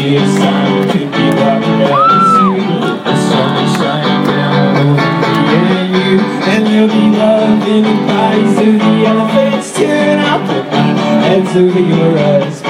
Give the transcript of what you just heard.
be a sign, could be walking down the street. The sun is shining down over me and you, and you'll be loving the bodies of the elephants too. And I'll put my hands over your eyes.